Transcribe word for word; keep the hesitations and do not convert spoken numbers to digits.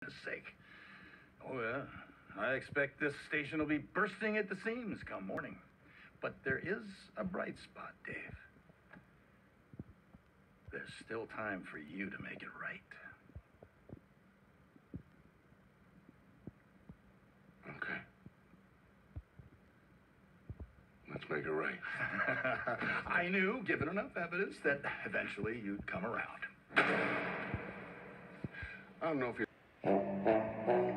sake. Oh, yeah. I expect this station will be bursting at the seams come morning. But there is a bright spot, Dave. There's still time for you to make it right. Okay. Let's make it right. I knew, given enough evidence, that eventually you'd come around. I don't know if you...